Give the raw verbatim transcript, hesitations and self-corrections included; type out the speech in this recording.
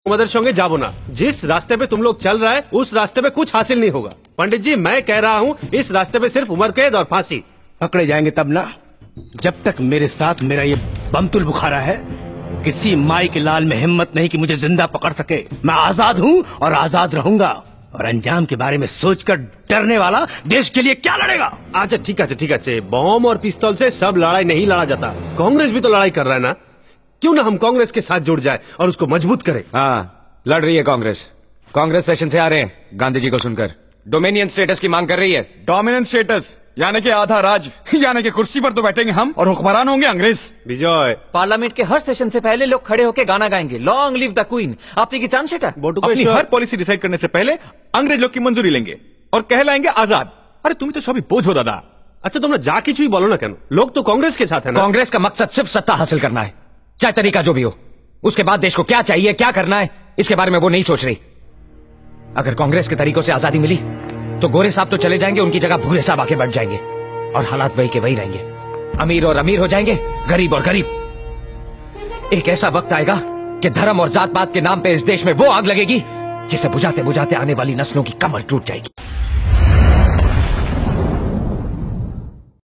Mother संगे जाबो ना। जिस रास्ते पे तुम लोग चल रहा है उस रास्ते पे कुछ हासिल नहीं होगा। पंडित जी मैं कह रहा हूँ इस रास्ते पे सिर्फ उम्र कैद और फांसी। पकड़े जाएंगे तब ना। जब तक मेरे साथ मेरा ये बमतुल बुखारा है, किसी माई के लाल में हिम्मत नहीं कि मुझे जिंदा पकड़ सके। मैं आजाद हूँ और आजाद रहूंगा। और अंजाम के बारे में सोचकर डरने वाला देश के लिए क्या लड़ेगा? अच्छा ठीक है ठीक है, बॉम्ब और पिस्तौल से सब लड़ाई नहीं लड़ा जाता। कांग्रेस भी तो लड़ाई कर रहा है ना, क्यों ना हम कांग्रेस के साथ जुड़ जाए और उसको मजबूत करें। हाँ लड़ रही है कांग्रेस। कांग्रेस सेशन से आ रहे हैं गांधी जी को सुनकर। डोमिनियन स्टेटस की मांग कर रही है। डोमिनियन स्टेटस यानी कि आधा राज, यानी कि कुर्सी पर तो बैठेंगे हम और हुक्मरान होंगे अंग्रेज। विजय पार्लियामेंट के हर सेशन से पहले लोग खड़े होकर गाना गाएंगे, लॉन्ग लिव द क्वीन। आपने की चांद शेटा अपनी हर पॉलिसी डिसाइड करने से पहले अंग्रेज लोग की मंजूरी लेंगे और कहलाएंगे आजाद। अरे तुम तो सभी बोझ हो दादा। अच्छा तुमने जा किचु ही बोलो ना, क्या लोग तो कांग्रेस के साथ है ना। कांग्रेस का मकसद सिर्फ सत्ता हासिल करना है, चाहे तरीका जो भी हो। उसके बाद देश को क्या चाहिए, क्या करना है, इसके बारे में वो नहीं सोच रही। अगर कांग्रेस के तरीकों से आजादी मिली तो गोरे साहब तो चले जाएंगे, उनकी जगह भूरे साहब आके बैठ जाएंगे और हालात वही के वही रहेंगे। अमीर और अमीर हो जाएंगे, गरीब और गरीब। एक ऐसा वक्त आएगा कि धर्म और जात पात के नाम पे इस देश में वो आग लगेगी जिसे बुझाते बुझाते आने वाली नस्लों की कमर टूट जाएगी।